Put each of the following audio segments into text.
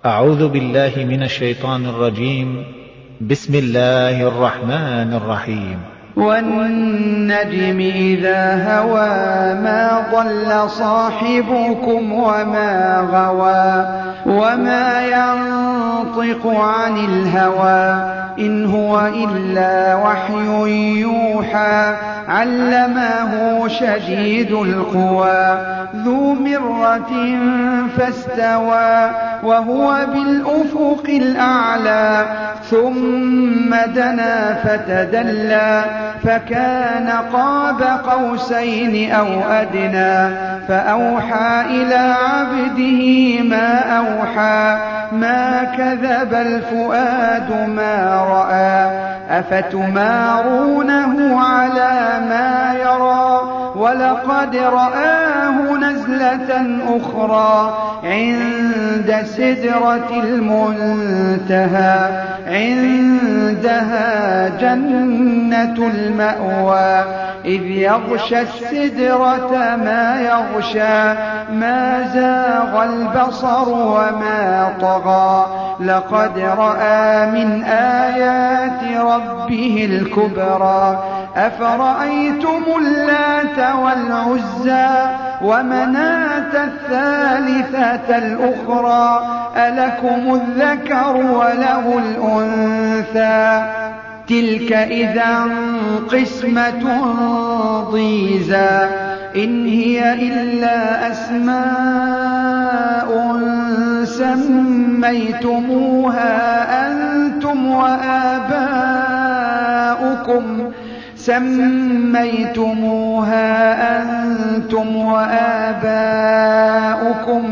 أعوذ بالله من الشيطان الرجيم. بسم الله الرحمن الرحيم. والنجم إذا هوى ما ضل صاحبكم وما غوى وما ينطق عن الهوى إن هو إلا وحي يوحى علمه شديد القوى ذو مرة فاستوى وهو بالأفق الأعلى ثم دنا فتدلى فكان قاب قوسين أو أدنى فأوحى إلى عبده ما أوحى ما كذب الفؤاد ما رأى أفتمارونه على ما يرى ولقد رآه نزلة أخرى عند سدرة المنتهى عندها جنة المأوى إذ يغشى السدرة ما يغشى ما زاغ البصر وما طغى لقد رأى من آيات ربه الكبرى أفرأيتم اللات والعزى ومناة الثالثة الأخرى ألكم الذكر وله الأنثى تلك إذا قسمة ضيزى إن هي إلا أسماء سميتموها أنتم وآباؤكم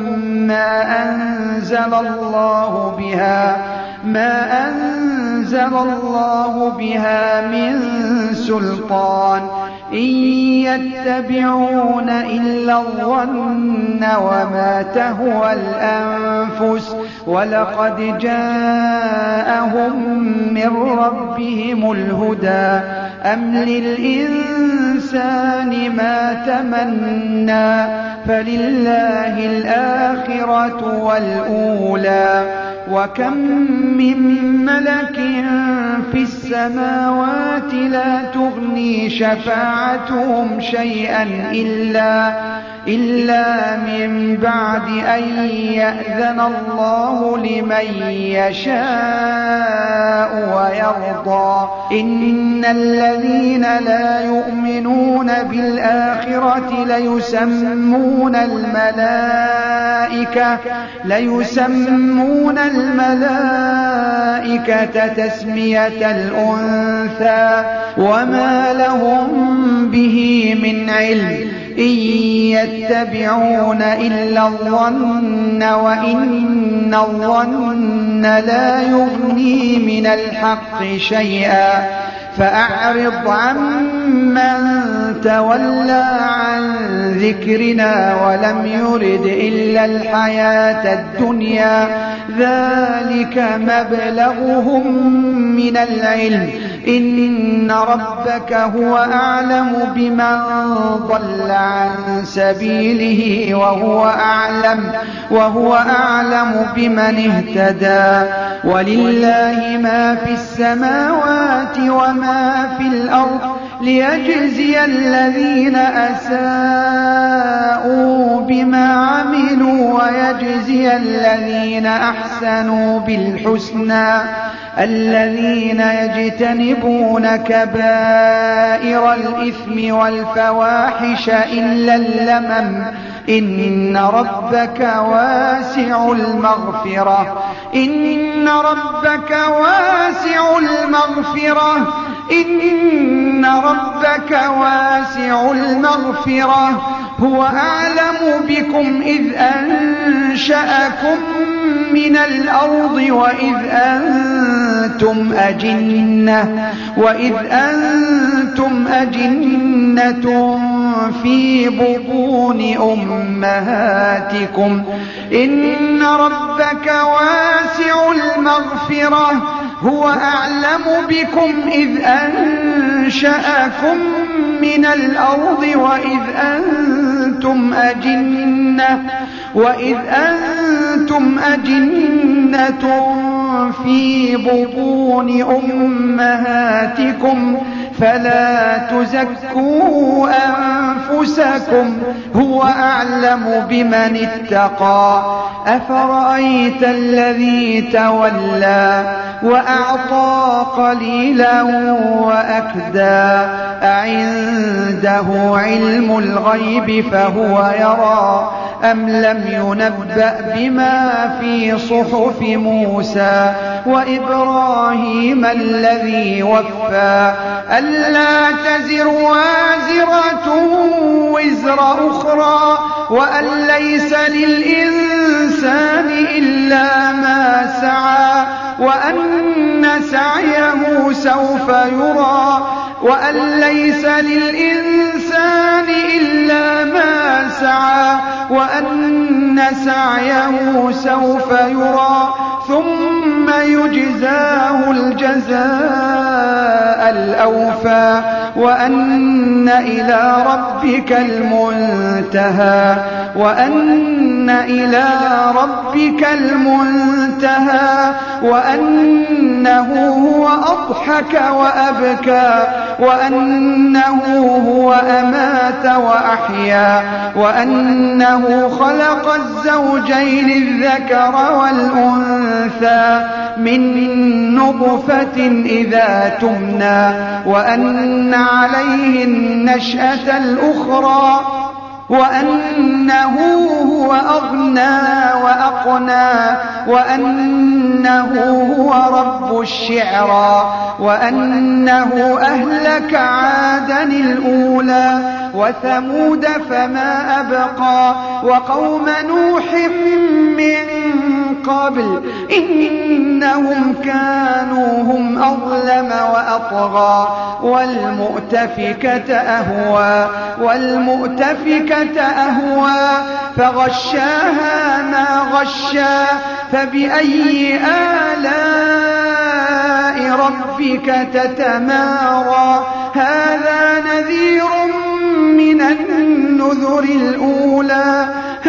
ما أنزل الله بها من سلطان إن يتبعون إلا الظن وما تهوى الأنفس ولقد جاءهم من ربهم الهدى أم للإنسان ما تمنى فلله الآخرة والأولى وكم من ملك في السماوات لا تغني شفاعتهم شيئا إلا من بعد أن يأذن الله لمن يشاء ويرضى إن الذين لا يؤمنون بالآخرة ليسمون الملائكة تسمية الأنثى وما لهم به من علم إن يتبعون إلا الظن وإن الظن لا يغني من الحق شيئا فأعرض عمن تولى عن ذكرنا ولم يرد إلا الحياة الدنيا ذلك مبلغهم من العلم إن ربك هو أعلم بمن ضل عن سبيله وهو أعلم بمن اهتدى ولله ما في السماوات وما في الأرض ليجزي الذين أساءوا بما عملوا ويجزي الذين أحسنوا بالحسنى الذين يجتنبون كبائر الإثم والفواحش إلا اللمم إن ربك واسع المغفرة هو أعلم بكم إذ أنشأكم من الأرض وإذ أنتم أجنة في بطون أمهاتكم إن ربك واسع المغفرة هو أعلم بكم إذ أنشأكم من الأرض وإذ أنتم أجنة أجنة في بطون أمهاتكم فلا تزكوا أنفسكم هو أعلم بمن اتقى أفرأيت الذي تولى وأعطى قليلا وأكدى أعنده علم الغيب فهو يرى أم لم ينبأ بما في صحف موسى وإبراهيم الذي وفى ألا تزر وازرة وزر أخرى وأن ليس للإنسان إلا ما سعى وأن سعيه سوف يرى وأن ليس للإنسان إلا ما سعى وأن سعيه سوف يرى ثم يجزاه الجزاء الأوفى وأن إلى ربك المنتهى وأن إلى ربك المنتهى وأنه هو أضحك وأبكى وأنه هو أمات وأحيا وأنه خلق الزوجين الذكر والأنثى من نطفة إذا تمنى وأن عليه النشأة الأخرى وأنه هو أغنى وأقنى وأنه هو رب الشعرى وأنه أهلك عادا الأولى وثمود فما أبقى وقوم نوح من قبل إنهم كانوا هم أظلم وأطغى والمؤتفكة أهوى فغشاها ما غشا فبأي آلاء ربك تتمارى هذا نذير من النذر الأولى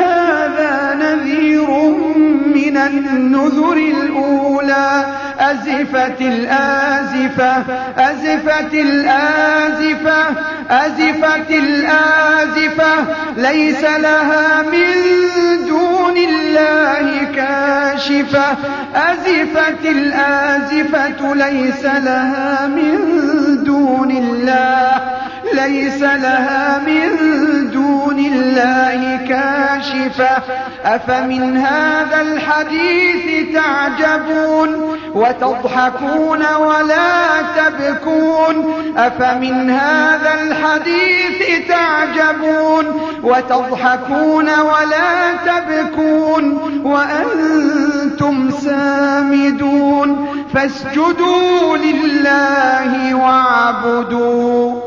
أزفت الآزفة ليس لها من دون الله كاشفة أزفت الآزفة ليس لها من دون الله كاشفة أفمن هذا الحديث تعجبون وتضحكون ولا تبكون أفمن هذا الحديث تعجبون وتضحكون ولا تبكون وأنتم سامدون فاسجدوا لله واعبدوا